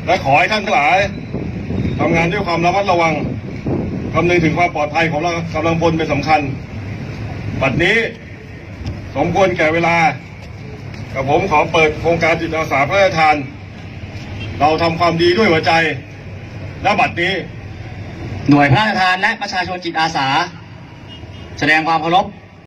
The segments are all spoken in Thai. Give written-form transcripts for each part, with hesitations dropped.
และขอให้ท่านทั้งหลายทำงานด้วยความระมัดระวังคำนึงถึงความปลอดภัยของกำลังพลเป็นสำคัญบัดนี้สมควรแก่เวลากับผมขอเปิดโครงการจิตอาสาพระราชทานเราทำความดีด้วยหัวใจณบัดนี้หน่วยพระราชทานและประชาชนจิตอาสาแสดงความเคารพ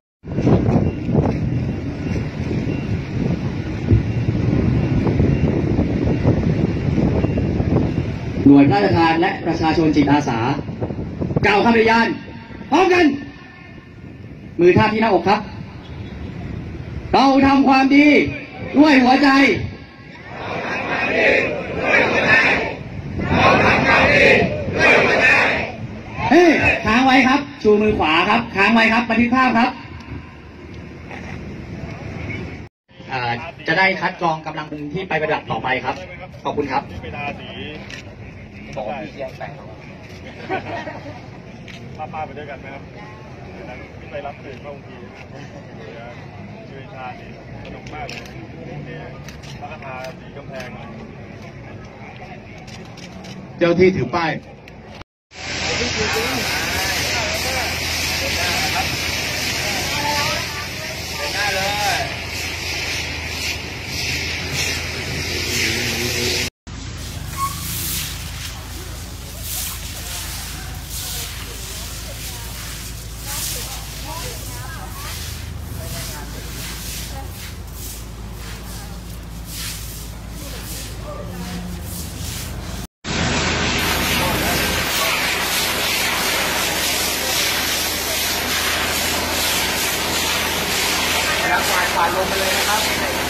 หน่วยพระราชทานและประชาชนจิตอาสากล่าวคำปฏิญาณพร้อมกันมือท่าที่หน้าอกครับเราทำความดีด้วยหัวใจค้างไว้ครับชูมือขวาครับค้างไว้ครับบันทึกภาพครับจะได้คัดกรองกำลังพลที่ไปปฏิบัติต่อไปครับขอบคุณครับบอกพี่เชียงแสงป้าไปด้วยกันไหมครับไปรับตื่นบางทีช่วยชาติสนุกมากเลยพระคาถาสีกำแพงเจ้าที่ถือป้ายกวาดลงไปเลยนะครับ